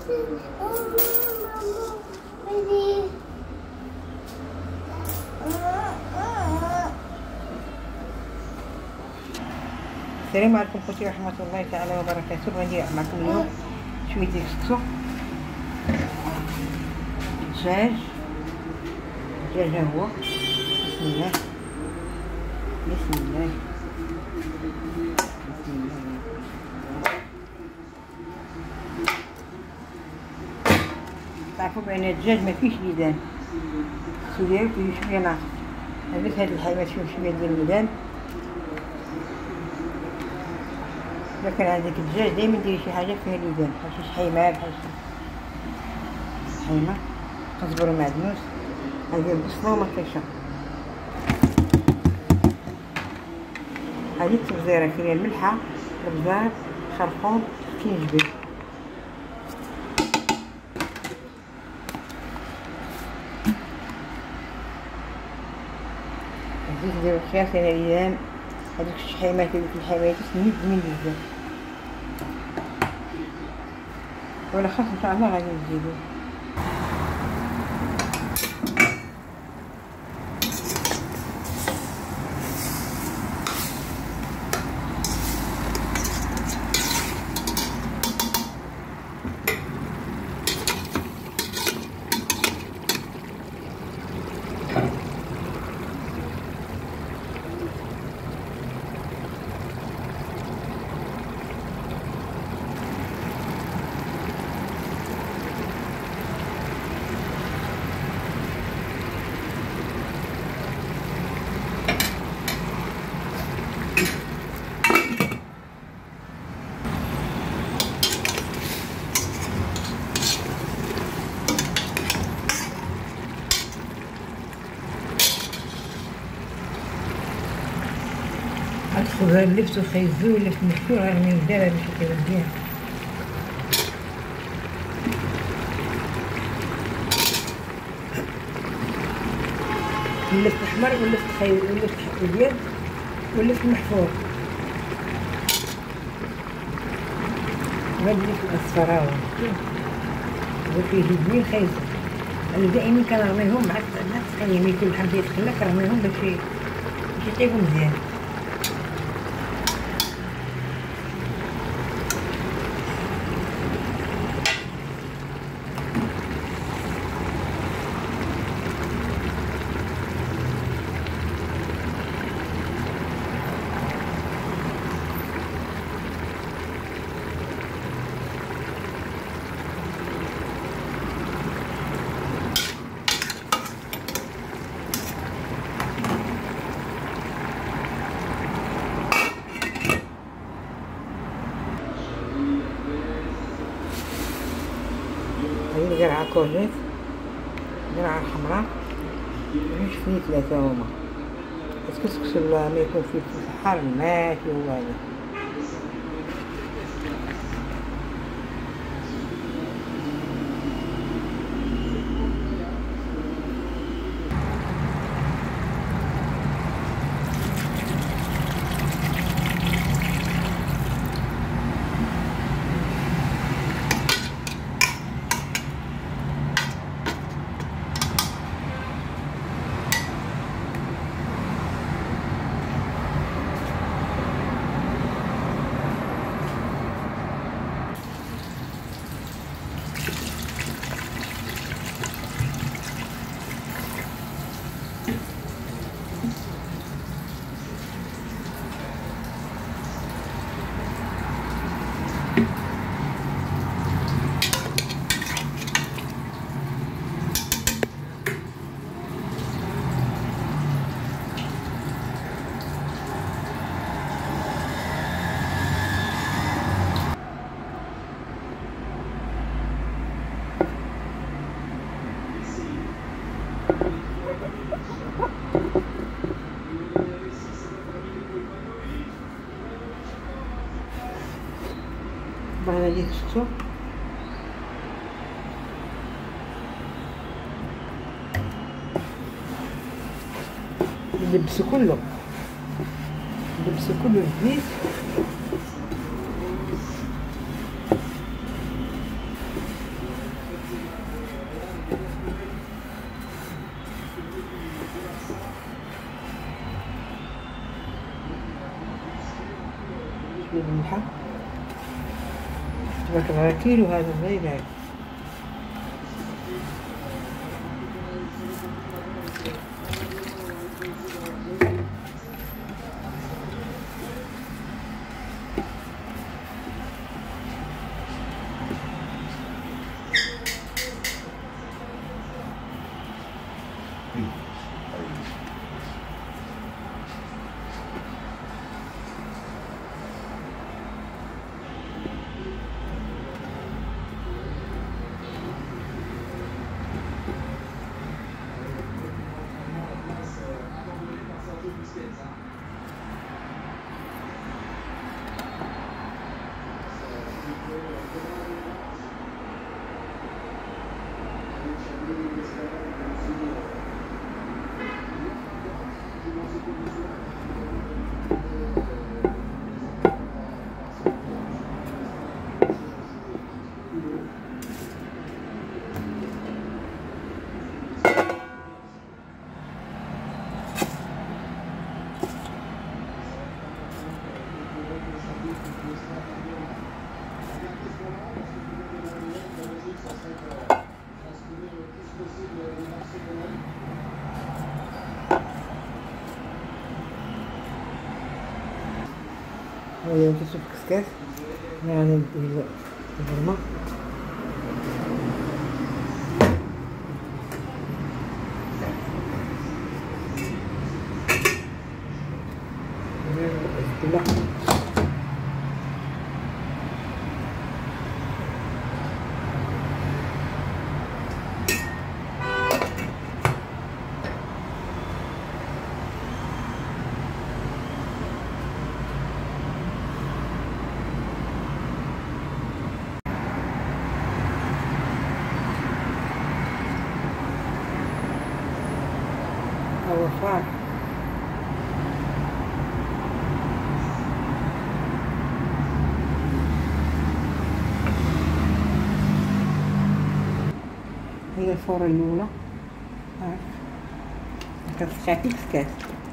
السلام عليكم خوتي ورحمة الله تعالى وبركاته. غادي معكم اليوم شوية ديال السكسو، دجاج ها هو. بسم الله بسم الله بسم الله. تعرفوا بأن الدجاج ما فيهش ليدان، السكسو ديالو فيه شوية ناقص. هذاك هاد الحيوانات فيهم شوية ديال الليدان. إذا كان عندك الدجاج دايما ديري شي حاجة فيها ليدان، بحال شي شحيمة، بحال شي شحيمة، كزبرة ومعدنوس، هادي البصلة ومطيشة. هادي التبزيرة كاينة الملحة، البزار، خرقوم، كينجبير. الزيت نديرو الخيار كاينة ليدان، هادوك الشحيمات هادوك الحوايج سميت زوين بزاف. ولا خاص ان شاء الله غادي نزيدو الخضار لفتو خيزو ولفت مفتوح غنرميه للدار باش يطيب مزيان. ولفت احمر ولفت خيز ولفت ابيض ولفت محفور. وهاد اللفت الاصفر هاهو هو كيجيبني خيزو. انا دائما كنرميهم مع التقليه، ملي يكون بحال يتقلى كنرميهم باش يطيبو مزيان. هذه قرعة كورنيت، قرعة حمراء، وجوج فيه ثلاثة هما. الكسكس ما يكون فيه الحار ما فيه والو. بعد السكسو نلبسو كله الزيت مالحة. تبارك الله كيلو هذا الله يبارك. هذا نشوف كسكاس يعني ندير البرمة. هو فار هي الفورة الأولى. كتفتحي كسكاس.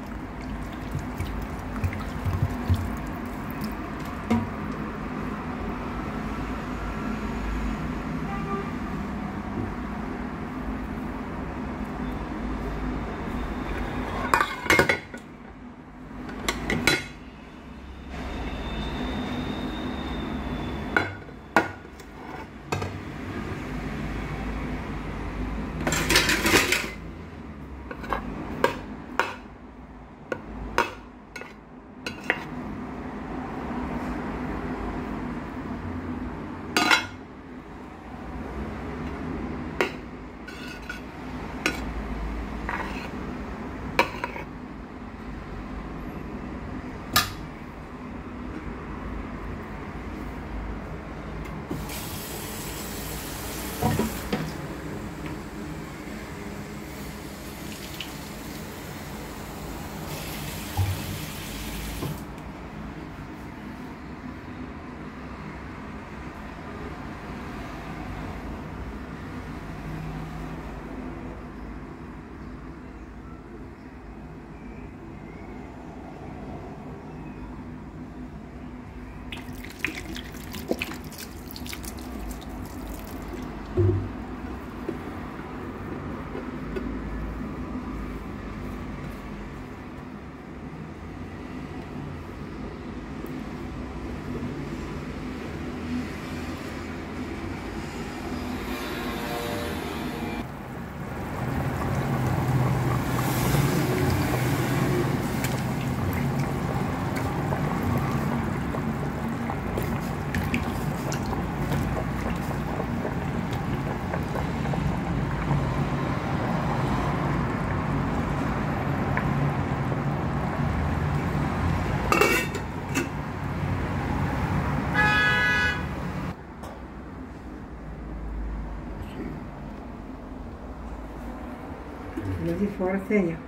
هذه فورة ثانية.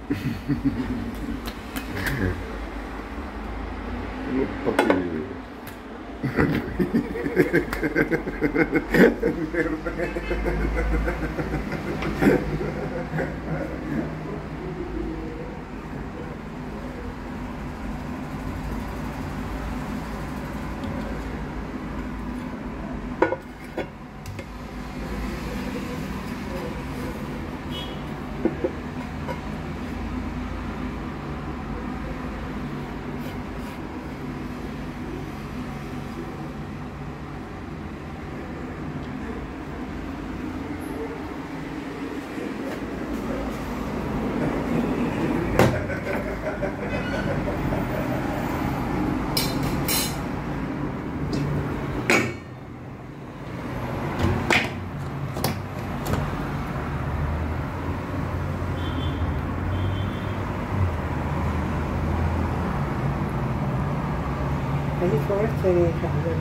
نطقي. هذه فورت شهر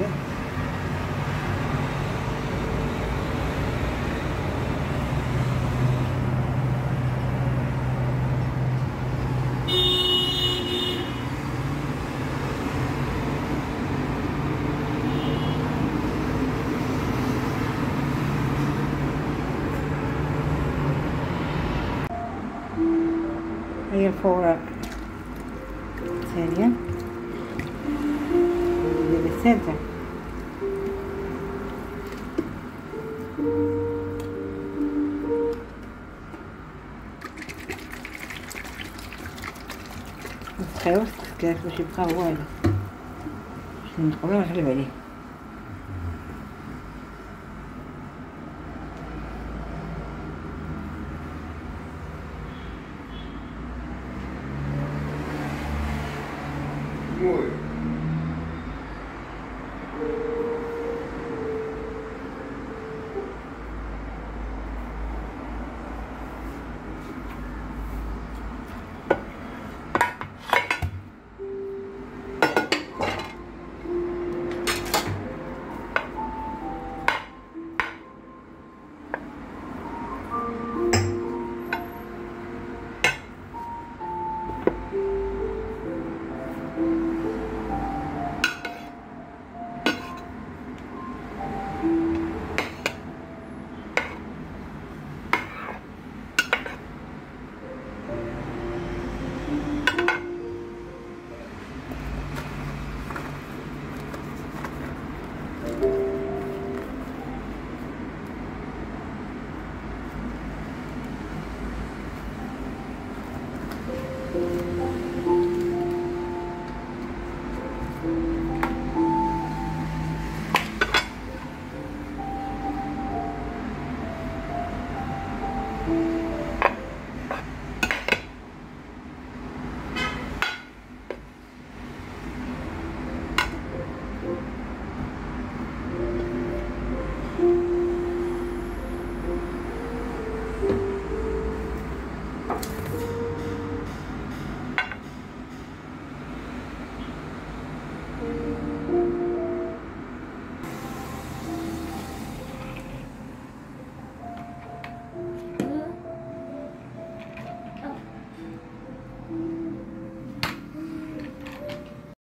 هي الفورة الثانية الثالثة. نسخيو السكاك باش يبقى هو هذا باش ندخلو ونقلب عليه. Muy